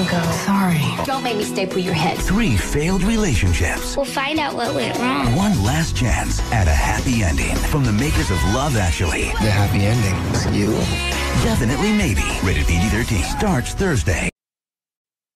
go. Sorry. Don't make me staple your head. 3 failed relationships. We'll find out what went wrong. 1 last chance at a happy ending. From the makers of Love Actually. The happy ending is you. Definitely Maybe. Rated PG-13. Starts Thursday.